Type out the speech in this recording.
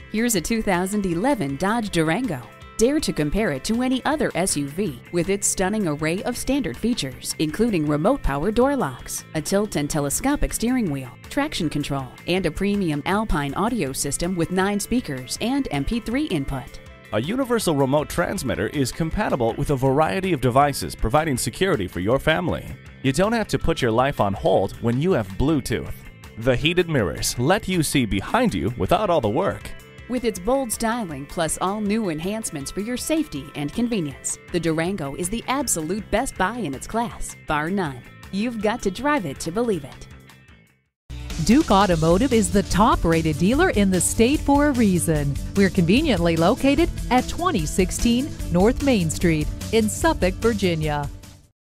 Here's a 2011 Dodge Durango. Dare to compare it to any other SUV with its stunning array of standard features, including remote power door locks, a tilt and telescopic steering wheel, traction control, and a premium Alpine audio system with 9 speakers and MP3 input. A universal remote transmitter is compatible with a variety of devices, providing security for your family. You don't have to put your life on hold when you have Bluetooth. The heated mirrors let you see behind you without all the work. With its bold styling plus all new enhancements for your safety and convenience, the Durango is the absolute best buy in its class, bar none. You've got to drive it to believe it. Duke Automotive is the top-rated dealer in the state for a reason. We're conveniently located at 2016 North Main Street in Suffolk, Virginia.